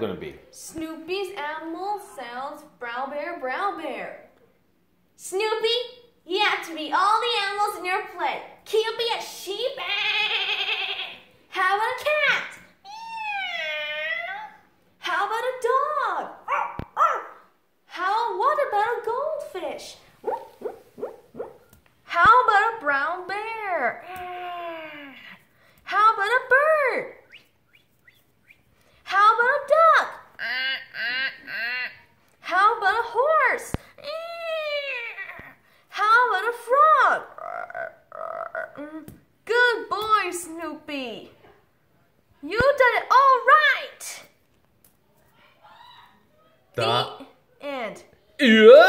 going to be? Snoopy's animal sounds brown bear, brown bear. Snoopy, you have to be all the animals in your play. Can't be a sheep. How about a cat? How about a dog? What about a goldfish? How about a brown bear? How about a bird? How about a duck? How about a horse? How about a frog? Good boy, Snoopy. You did it all right. The And end.